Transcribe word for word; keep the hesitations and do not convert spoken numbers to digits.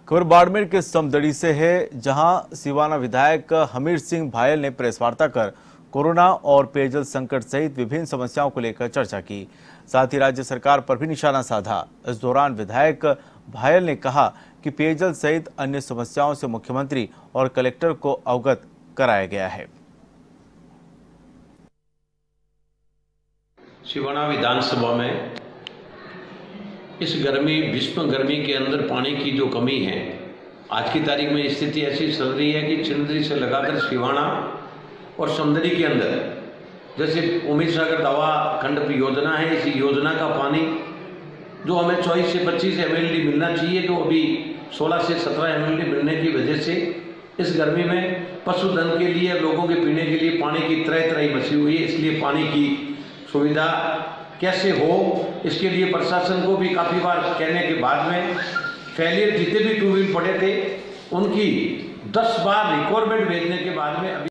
खबर बाड़मेर के समदड़ी से है, जहां सिवाना विधायक हमीर सिंह भायल ने प्रेस वार्ता कर कोरोना और पेयजल संकट सहित विभिन्न समस्याओं को लेकर चर्चा की। साथ ही राज्य सरकार पर भी निशाना साधा। इस दौरान विधायक भायल ने कहा कि पेयजल सहित अन्य समस्याओं से मुख्यमंत्री और कलेक्टर को अवगत कराया गया है। सिवाना विधानसभा में इस गर्मी भीष्म गर्मी के अंदर पानी की जो कमी है, आज की तारीख में स्थिति ऐसी चल रही है कि छिंदरी से लगाकर सिवाना और समदड़ी के अंदर जैसे उम्मीद सागर दवा खंड योजना है, इस योजना का पानी जो हमें चौबीस से पच्चीस एम एल डी मिलना चाहिए, तो अभी सोलह से सत्रह एम एल डी मिलने की वजह से इस गर्मी में पशुधन के लिए, लोगों के पीने के लिए पानी की तरह तरह बची हुई है। इसलिए पानी की सुविधा कैसे हो, इसके लिए प्रशासन को भी काफ़ी बार कहने के बाद में फेलियर जितने भी टू व्हील पड़े थे उनकी दस बार रिक्वायरमेंट भेजने के बाद में अभी